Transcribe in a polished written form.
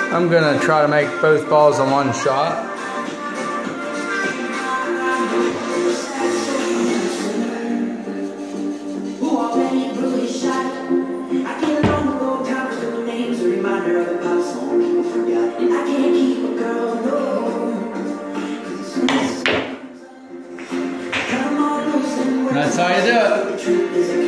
I'm gonna try to make both balls in one shot. That's how you do it.